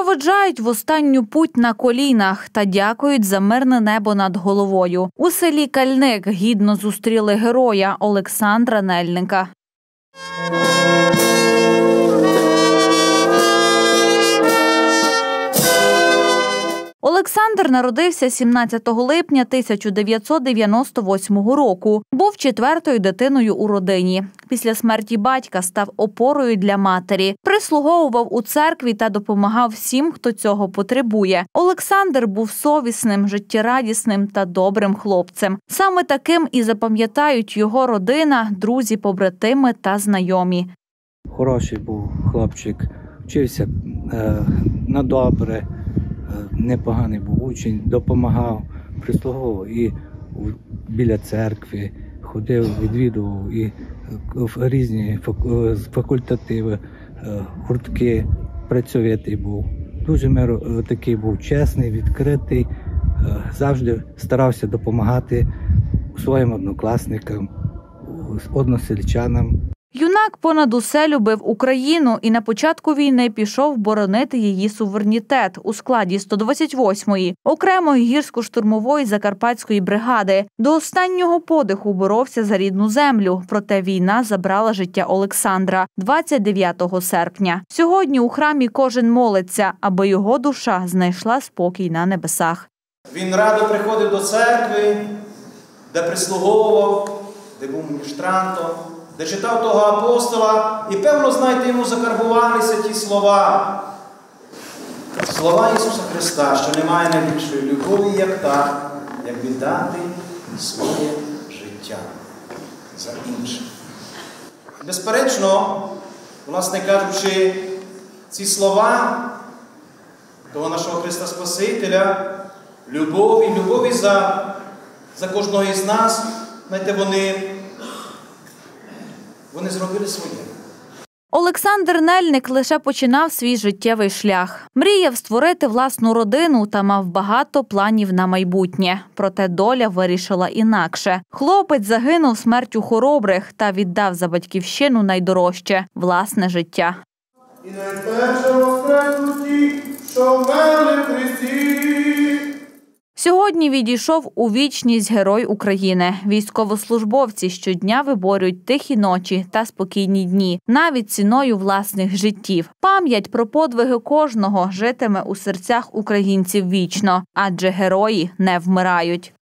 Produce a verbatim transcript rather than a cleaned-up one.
Проводжають в останню путь на колінах та дякують за мирне небо над головою. У селі Кальник гідно зустріли героя Олександра Нельника. Олександр народився сімнадцятого липня тисяча дев'ятсот дев'яносто восьмого року. Був четвертою дитиною у родині. Після смерті батька став опорою для матері. Прислуговував у церкві та допомагав всім, хто цього потребує. Олександр був совісним, життєрадісним та добрим хлопцем. Саме таким і запам'ятають його родина, друзі, побратими та знайомі. Хороший був хлопчик, вчився е, на добре. Непоганий був учень, допомагав, прислуговував і біля церкви, ходив, відвідував і в різні факультативи, гуртки, працьовитий був. Дуже мир, такий був чесний, відкритий, завжди старався допомагати своїм однокласникам, односельчанам. Юнак понад усе любив Україну і на початку війни пішов боронити її суверенітет у складі сто двадцять восьмої окремої гірсько-штурмової закарпатської бригади. До останнього подиху боровся за рідну землю, проте війна забрала життя Олександра двадцять дев'ятого серпня. Сьогодні у храмі кожен молиться, аби його душа знайшла спокій на небесах. Він радо приходив до церкви, де прислуговував, де був міністрантом, де читав того апостола, і, певно, знаєте, йому закарбувалися ті слова. Слова Ісуса Христа, що немає найбільшої любові, як та, як віддати своє життя за інших. Безперечно, власне кажучи, ці слова того нашого Христа Спасителя, любові, любові за, за кожного із нас, знаєте, вони Вони зробили своє. Олександр Нельник лише починав свій життєвий шлях. Мріяв створити власну родину та мав багато планів на майбутнє. Проте доля вирішила інакше. Хлопець загинув смертю хоробрих та віддав за батьківщину найдорожче – власне життя. І найперше воскреснуть ті, що вмерли в Христі. Сьогодні відійшов у вічність Герой України. Військовослужбовці щодня виборюють тихі ночі та спокійні дні, навіть ціною власних життів. Пам'ять про подвиги кожного житиме у серцях українців вічно, адже герої не вмирають.